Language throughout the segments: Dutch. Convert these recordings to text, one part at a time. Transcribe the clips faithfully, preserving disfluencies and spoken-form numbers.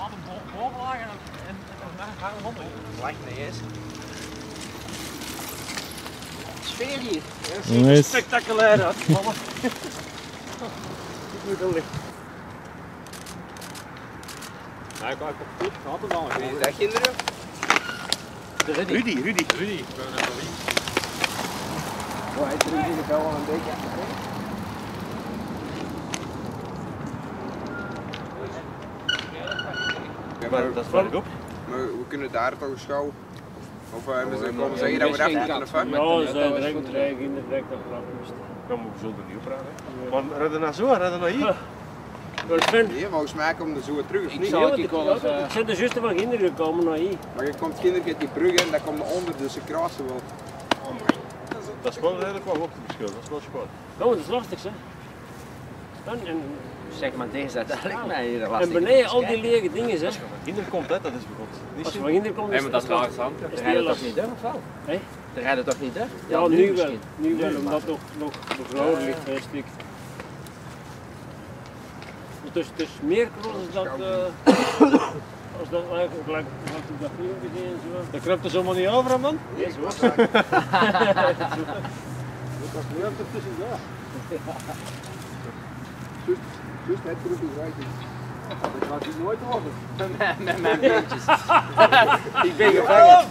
aan de bovenlaag en dan gaan we onder. Lijkt niet eens. Sfeer hier. Ja, is Spectaculair uit, mannen. Ik moet wel licht. Ja, ik heb goed gehad en dan. Wie is dat kinderen? Rudy. Rudy, Rudy. Rudy. Oh, hij drinkt in de bel al een beetje aan de ja, maar, Dat is wel goed. maar we kunnen daar toch eens schouwen. Of uh, we zijn komen zeggen dat we daar moeten of wat? Ja, ze zijn direct direct in de direct op plaats. Dan moet ik zo opnieuw praten. Maar redden naar zo, redden naar hier. Nee, volgens mij komen ze zo terug. Ik zou ik wel. Ik zit er juist van kinderen gekomen naar hier. Maar je komt kinderen uit die brug en dat komt onder, dus ze kruisen wel. Dat is wel redelijk wat hoogteverschil, dat is wel spannend. Ja, dat is lastig, hè. En, en, Zeg maar deze, dat lijkt mij hier en lastig. beneden al die lege dingen, hè. Als je van kinderen komt, hè, dat is bijvoorbeeld niet Als je zo. van kinderen komt, Nee, maar dat is laag lastig. zand. is Rijden heel toch niet lastig. durf of wel? Hé? Ze rijden toch niet durf? Ja, nu wel. Nu wel, omdat het nog, nog, nog lauwer ligt, een stuk. Dus het is meer cross als dat, uh, als dat eigenlijk, gelijk, wat ik dat filmpje deed en zo. Dat kruipt er zomaar niet over, man. Nee, zo. Dat was nu even tussen daar. Juist, het groep is right. Dat gaat hier nooit worden. Met mijn beentjes. Ik ben gevangen.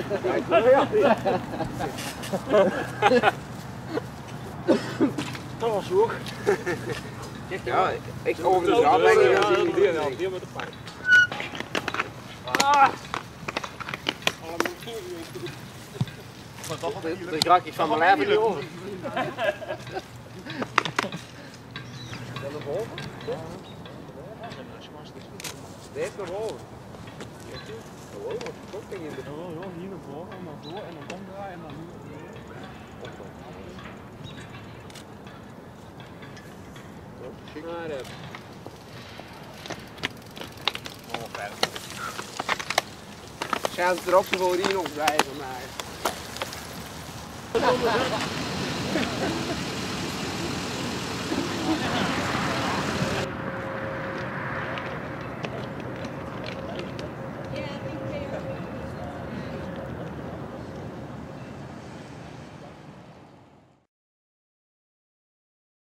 Dat was hoog. Ja, ik over de zaal ben ik gaan zien. Hier met de pijn. Dan raak ik van mijn lijf niet over. Deze naar boven. Gewoon, wat kop ging in de Hier naar voren en dan zo en dan omdraaien en dan hier. Maar, uh, Gaan ze erop zo voor hier nog blijven, maar.